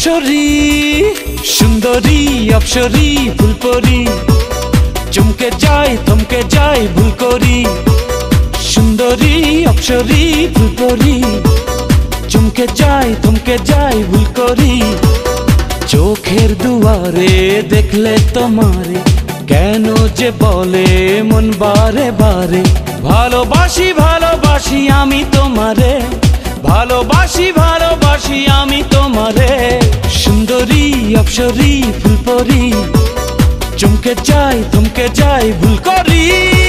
অপসরী সুন্দরী অপসরী ফুলপরি চমকে যাই থমকে যাই ভুল করি সুন্দরী অপসরী ফুলপরি চমকে যাই থমকে যাই ভুল করি চোখের দুয়ারে দেখলে তোমারে কেন যে বলে মন বারে বারে ভালোবাসি ভালোবাসি আমি তোমারে ভালোবাসি ভালোবাসি আমি তোমারে সুন্দরী অপসরী ফুলপরি চমকে যাই থমকে যাই ভুল করি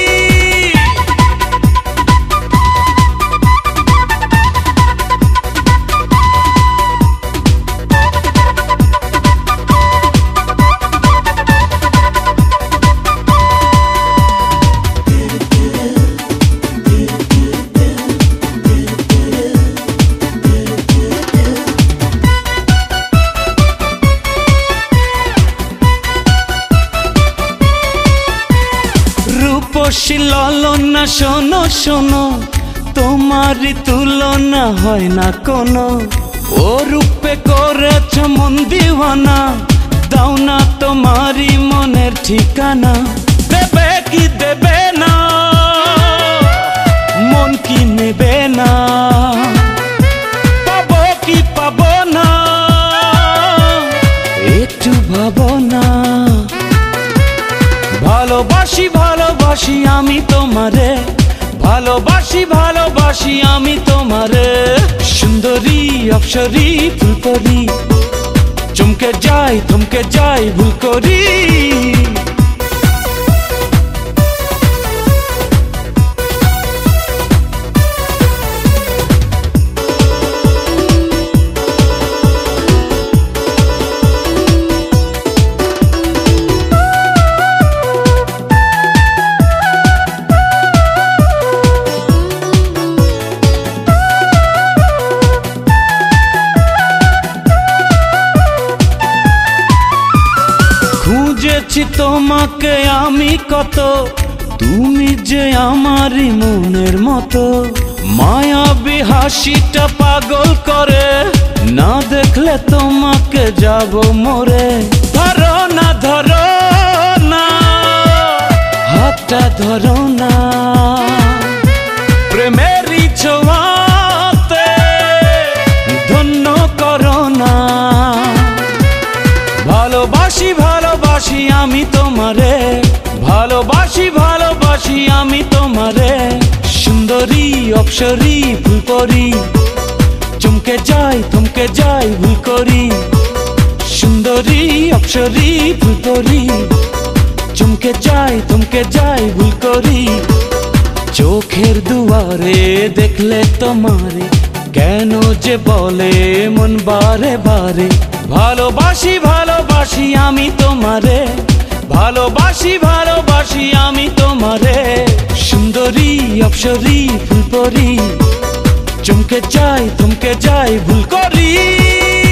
ললনা শোনো শোনো তোমারই তুলনা হয় না কোনো ও রূপে করেছ মন দিওয়ানা দাও না তোমারই মনের ঠিকানা দেবে কি দেবে না মন কি নেবে না পাবো কি পাবো না একটু ভাবো না ভালোবাসি ভালোবাসি আমি তোমারে ভালোবাসি ভালোবাসি আমি তোমারে সুন্দরী অপসরী ফুলপরি চমকে যাই থমকে যাই ভুল করি খুঁজেছি তোমাকে আমি কত তুমি যে আমারই মনের মতো মায়াবী হাসিটা পাগল করে না দেখলে তোমাকে যাব মরে ধরো না হাতটা ধরো না প্রেমেরই ছোঁয়াতে ধন্য করো না ভালোবাসি ভালোবাসি আমি তোমারে ভালোবাসি ভালোবাসি আমি তোমারে সুন্দরী অপসরী ফুলপরি চমকে যাই থমকে যাই ভুল করি সুন্দরী অপসরী ফুলপরি চমকে যাই থমকে যাই ভুল করি চোখের দুয়ারে দেখলে তোমারে কেন যে বলে মন বারে বারে ভালোবাসি ভালোবাসি আমি তোমারে ভালোবাসি ভালোবাসি আমি তোমারে সুন্দরী অপসরী ফুলপরি চমকে যাই থমকে যাই ভুল করি